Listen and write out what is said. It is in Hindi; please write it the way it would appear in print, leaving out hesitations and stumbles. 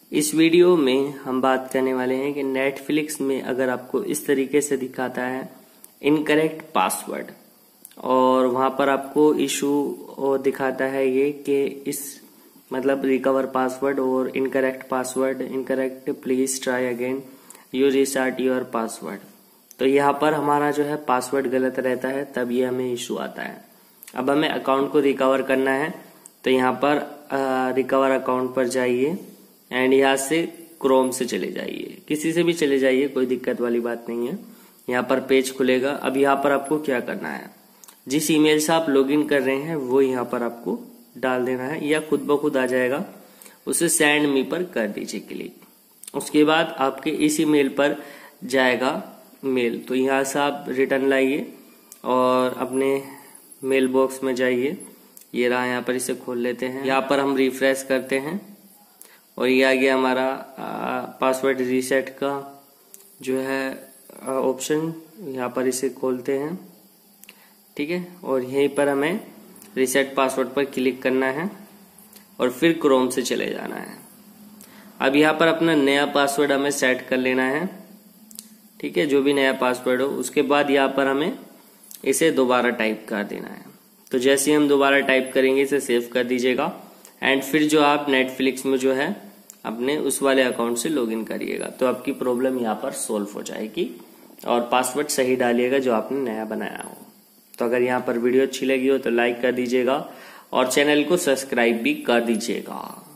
इस वीडियो में हम बात करने वाले हैं कि नेटफ्लिक्स में अगर आपको इस तरीके से दिखाता है इनकरेक्ट पासवर्ड और वहां पर आपको इशू दिखाता है ये कि इस मतलब रिकवर पासवर्ड और incorrect password incorrect please try again you restart your password, तो यहाँ पर हमारा जो है पासवर्ड गलत रहता है, तब ये हमें इशू आता है। अब हमें अकाउंट को रिकवर करना है तो यहाँ पर रिकवर अकाउंट पर जाइए एंड यहाँ से क्रोम से चले जाइए, किसी से भी चले जाइए, कोई दिक्कत वाली बात नहीं है। यहाँ पर पेज खुलेगा। अब यहाँ पर आपको क्या करना है, जिस ईमेल से आप लॉगिन कर रहे हैं वो यहाँ पर आपको डाल देना है या खुद ब खुद आ जाएगा, उसे सेंड मी पर कर दीजिए क्लिक। उसके बाद आपके इस ईमेल पर जाएगा मेल, तो यहाँ से आप रिटर्न लाइए और अपने मेल बॉक्स में जाइए। ये रहा, यहाँ पर इसे खोल लेते हैं। यहाँ पर हम रिफ्रेश करते हैं और ये आ गया हमारा पासवर्ड रीसेट का जो है ऑप्शन। यहाँ पर इसे खोलते हैं, ठीक है, और यहीं पर हमें रीसेट पासवर्ड पर क्लिक करना है और फिर क्रोम से चले जाना है। अब यहाँ पर अपना नया पासवर्ड हमें सेट कर लेना है, ठीक है, जो भी नया पासवर्ड हो। उसके बाद यहाँ पर हमें इसे दोबारा टाइप कर देना है। तो जैसे ही हम दोबारा टाइप करेंगे इसे सेव कर दीजिएगा एंड फिर जो आप नेटफ्लिक्स में जो है अपने उस वाले अकाउंट से लॉगिन करिएगा, तो आपकी प्रॉब्लम यहाँ पर सोल्व हो जाएगी। और पासवर्ड सही डालिएगा जो आपने नया बनाया हो। तो अगर यहाँ पर वीडियो अच्छी लगी हो तो लाइक कर दीजिएगा और चैनल को सब्सक्राइब भी कर दीजिएगा।